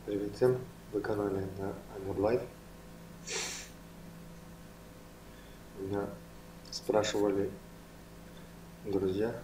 Привет всем, вы канале на Амур Лайф. Меня спрашивали друзья,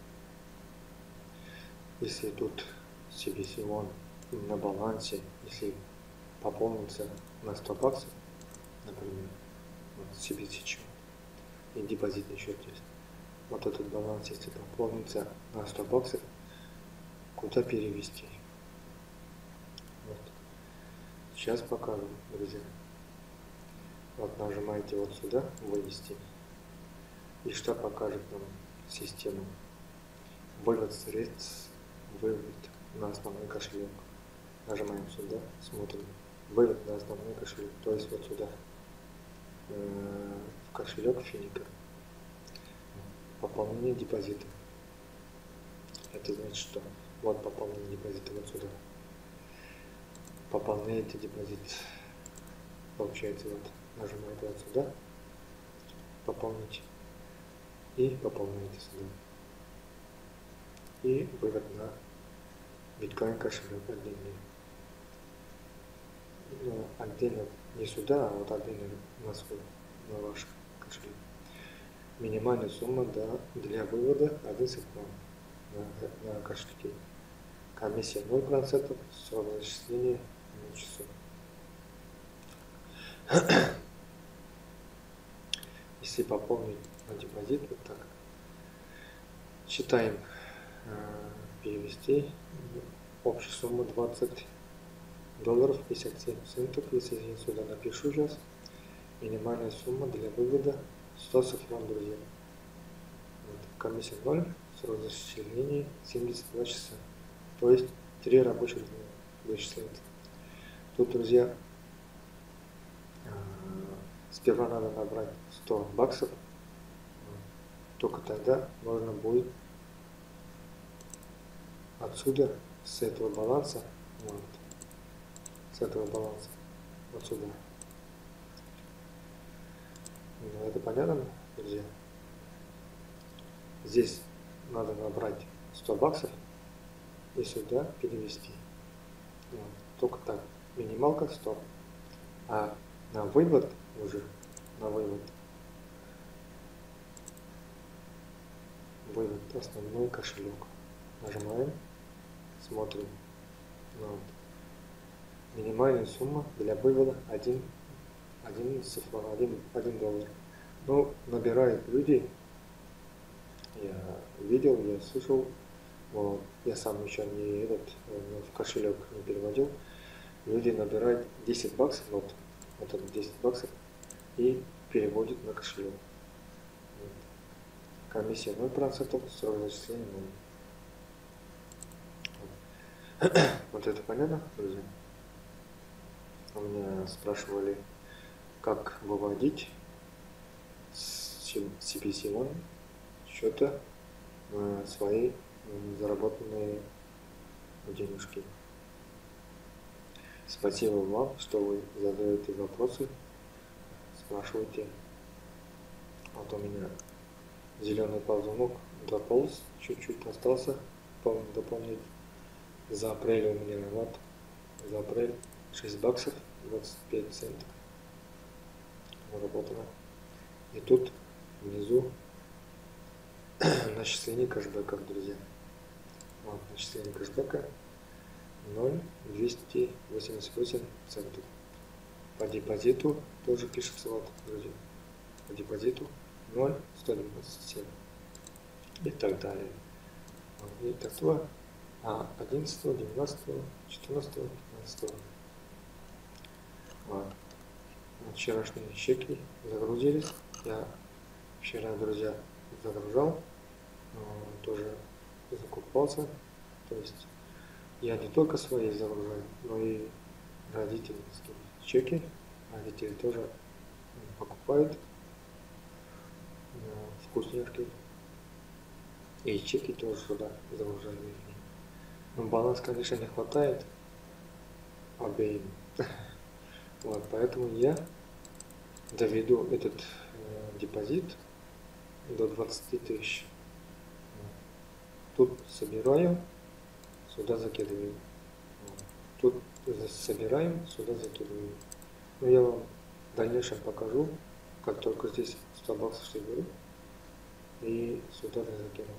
если тут CBC One на балансе, если пополнится на 100 баксов, например, вот CBC счет и депозитный счет есть. Вот этот баланс, если пополнится на 100 баксов, куда перевести? Вот. Сейчас покажу, друзья. Вот нажимаете вот сюда, вывести. И что покажет нам система? Вывод средств, вывод на основной кошелек. Нажимаем сюда, смотрим. Вывод на основной кошелек, то есть вот сюда, в кошелек Финика. Пополнение депозита. Это значит, что вот пополнение депозита вот сюда. Пополняете депозит. Получается вот, нажимаете вот сюда, пополнить. И пополняете сюда. И вывод на биткоин кошелек отдельный. Ну, отдельно не сюда, а вот отдельно на свой, на ваш кошелек. Минимальная сумма для вывода 1 центнер на кошельке. Комиссия 0%, срок зачисления 0 часов. Если пополнить на депозит, вот так. Считаем, перевести общую сумму $20 57 центов. Если я сюда напишу сейчас, минимальная сумма для вывода 100 сафран, друзья. Вот. Комиссия 0, срок зачисления 72 часа. То есть 3 рабочих дня вычисляется. Тут, друзья, сперва надо набрать 100 баксов. Только тогда можно будет отсюда, с этого баланса, вот, с этого баланса, вот сюда. Ну, это понятно, друзья? Здесь надо набрать 100 баксов и сюда перевести. Вот, только так. Минималка 100. А на вывод уже, на вывод основной кошелек. Нажимаем, смотрим. Вот. Минимальная сумма для вывода 1 $1. Ну, набирают люди. Я видел, я слышал. Вот. Я сам еще не в кошелек не переводил. Люди набирают 10 баксов, вот это 10 баксов, и переводят на кошелек. Вот. Комиссия 0%, срок зачисления 0. Вот это понятно, друзья? У меня спрашивали, как выводить с CBC One счета свои заработанные денежки. Спасибо вам, что вы задаете вопросы, спрашиваете. Вот у меня зеленый ползунок дополз, чуть-чуть остался дополнить. За апрель у меня вот, за апрель 6 баксов 25 центов заработано. И тут внизу начисление кэшбэка, друзья. Вот, начисление кэшбэка 0,288 центов. По депозиту тоже пишется, вот, друзья. По депозиту 0,197 и так далее. Вот, и такое 11, 12, 14, 15. Вот. Вчерашние чеки загрузились. Я вчера, друзья, загружал, тоже закупался. То есть я не только свои загружаю, но и родительские чеки. Родители тоже покупают вкусняшки. И чеки тоже сюда загружаю. Но баланс, конечно, не хватает обеим. Вот, поэтому я доведу этот депозит до 20 тысяч. Тут собираю, сюда закидываю. Тут собираем, сюда закидываем. Но я вам в дальнейшем покажу, как только здесь 100 баксов соберу, и сюда закину.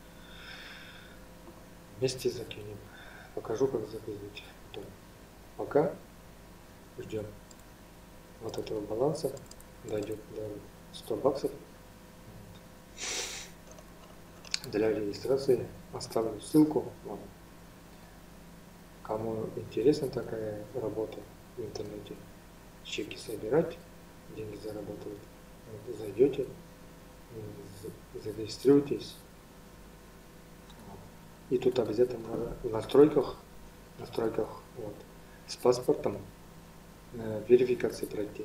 Вместе закинем. Покажу, как закидывать. Пока ждем вот этого баланса, дойдет до 100 баксов. Для регистрации оставлю ссылку. Кому интересна такая работа в интернете, чеки собирать, деньги зарабатывать, зайдете, зарегистрируйтесь. И тут обязательно надо в настройках вот, с паспортом верификации пройти.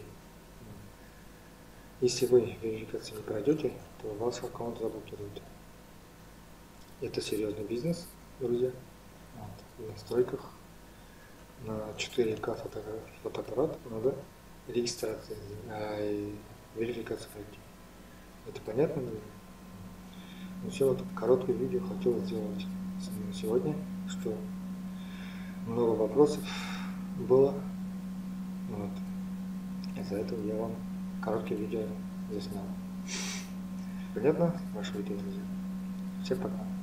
Если вы верификации не пройдете, то ваш аккаунт заблокируют. Это серьезный бизнес, друзья. Вот, в настройках на 4К фотоаппарат надо регистрация и верификацию пройти. Это понятно? Ну все, вот короткое видео хотел сделать сегодня, что много вопросов было. Вот. Из-за этого я вам короткое видео заснял. Понятно? Ваше видео, друзья. Всем пока.